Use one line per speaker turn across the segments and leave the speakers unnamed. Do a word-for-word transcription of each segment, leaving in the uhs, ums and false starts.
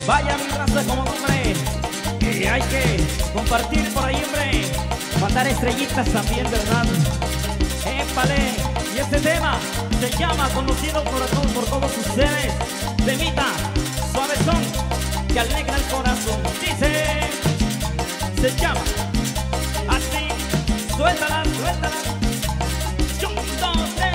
Vaya mi raza como hombre, que hay que compartir por ahí, hombre. Mandar estrellitas también, ¿verdad? ¡Épale! Y este tema se llama Conocido Corazón por todos ustedes. Temita, suavezón, que alegra el corazón. Dice, se llama así. Suéltala, suéltala. Un, dos, tres.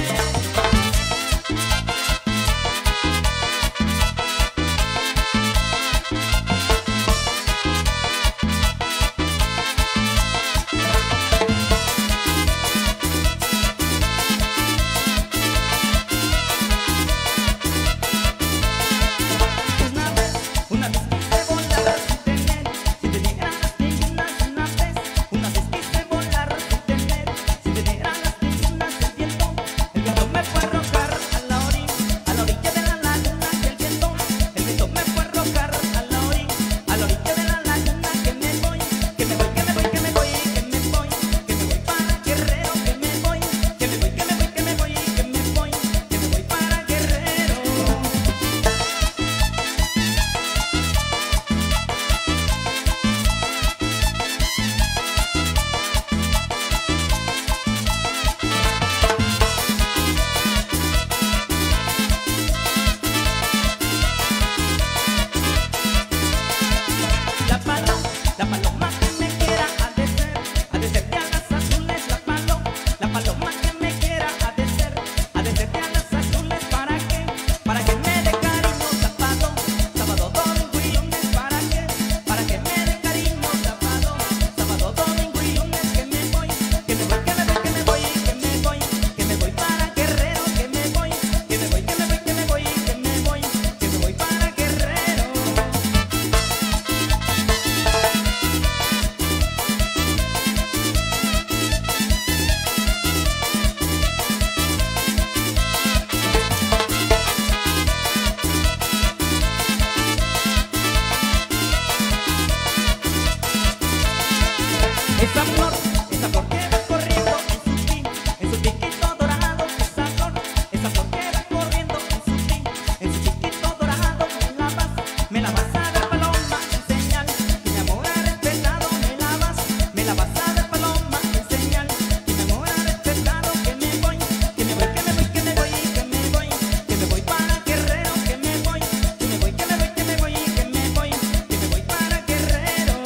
Esa flor, esa flor que va corriendo en su fin, en su piquito dorado. Esa flor, esa flor que va corriendo en su fin, en su piquito dorado. Me la vas, me la vas a dar, paloma, en señal que mi amor ha respetado. Me la vas, me la vas a dar, paloma, en señal que mi amor ha respetado. Que me voy, que me voy, que me voy, que me voy, que me voy, que me voy para Guerrero. Que me voy, que me voy, que me voy, que me voy, que me voy, que me voy para Guerrero.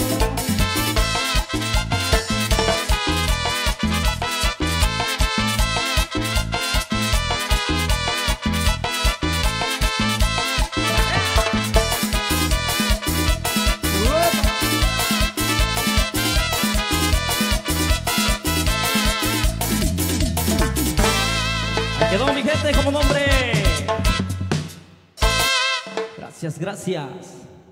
Quedó mi gente como nombre. Gracias, gracias.